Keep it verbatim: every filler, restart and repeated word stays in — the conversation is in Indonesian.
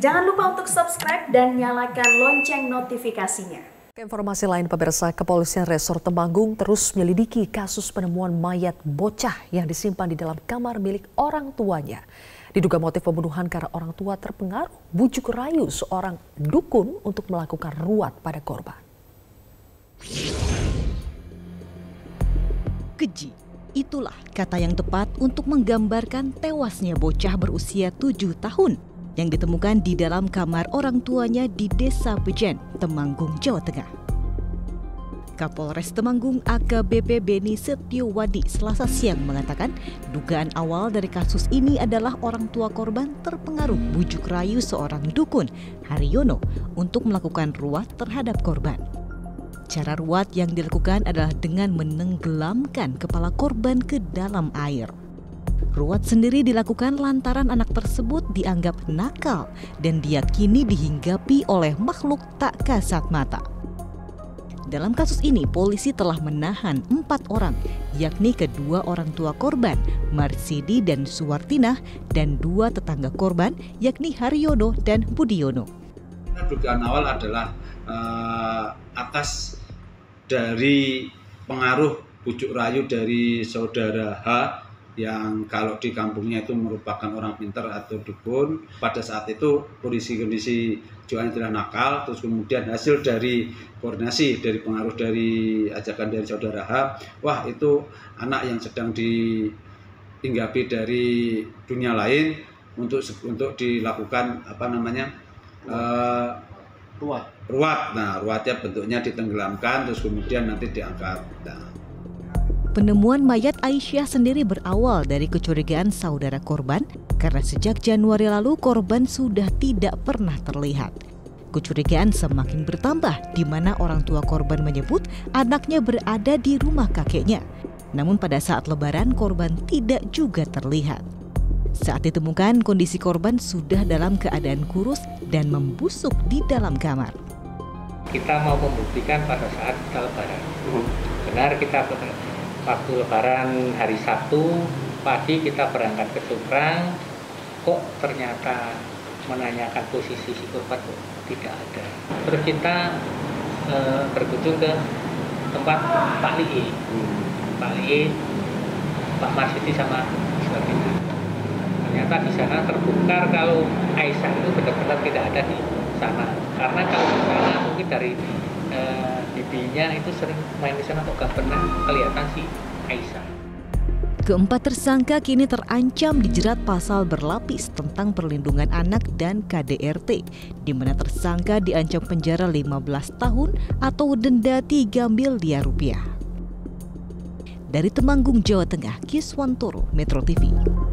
Jangan lupa untuk subscribe dan nyalakan lonceng notifikasinya. Informasi lain pemirsa, Kepolisian Resor Temanggung terus menyelidiki kasus penemuan mayat bocah yang disimpan di dalam kamar milik orang tuanya. Diduga motif pembunuhan karena orang tua terpengaruh bujuk rayu seorang dukun untuk melakukan ruat pada korban. Keji, itulah kata yang tepat untuk menggambarkan tewasnya bocah berusia tujuh tahun yang ditemukan di dalam kamar orang tuanya di Desa Bejen, Temanggung, Jawa Tengah. Kapolres Temanggung A K B P Beni Setiowadi Selasa siang mengatakan dugaan awal dari kasus ini adalah orang tua korban terpengaruh bujuk rayu seorang dukun, Haryono, untuk melakukan ruat terhadap korban. Cara ruat yang dilakukan adalah dengan menenggelamkan kepala korban ke dalam air. Ruat sendiri dilakukan lantaran anak tersebut dianggap nakal dan diyakini dihinggapi oleh makhluk tak kasat mata. Dalam kasus ini, polisi telah menahan empat orang, yakni kedua orang tua korban, Marsidi dan Suwartinah, dan dua tetangga korban, yakni Haryono dan Budiono. Dugaan awal adalah uh, atas dari pengaruh bujuk rayu dari saudara H yang kalau di kampungnya itu merupakan orang pintar atau dukun. Pada saat itu kondisi-kondisi Johan telah nakal, terus kemudian hasil dari koordinasi dari pengaruh dari ajakan dari saudara H, wah itu anak yang sedang dihinggapi dari dunia lain untuk untuk dilakukan apa namanya uh, ruat. Ruat. Nah, ruatnya bentuknya ditenggelamkan, terus kemudian nanti diangkat. Nah. Penemuan mayat Aisyah sendiri berawal dari kecurigaan saudara korban karena sejak Januari lalu korban sudah tidak pernah terlihat. Kecurigaan semakin bertambah di mana orang tua korban menyebut anaknya berada di rumah kakeknya. Namun pada saat lebaran korban tidak juga terlihat. Saat ditemukan kondisi korban sudah dalam keadaan kurus dan membusuk di dalam kamar. Kita mau membuktikan pada saat kita lebaran. Benar kita waktu lebaran hari Sabtu pagi kita berangkat ke Cukrang, kok ternyata menanyakan posisi si korban kok tidak ada. Terus kita e, berkunjung ke tempat Pak Li, Pak Li, Pak Marsidi sama sebagainya. Ternyata di sana terbongkar kalau Aisyah itu benar-benar tidak ada di sana. Karena kalau di sana mungkin dari e, bibinya itu sering main di sana kok gak pernah kelihatan si Aisyah. Keempat tersangka kini terancam dijerat pasal berlapis tentang perlindungan anak dan K D R T, di mana tersangka diancam penjara lima belas tahun atau denda tiga miliar rupiah. Dari Temanggung, Jawa Tengah, Kiswantoro, Metro T V.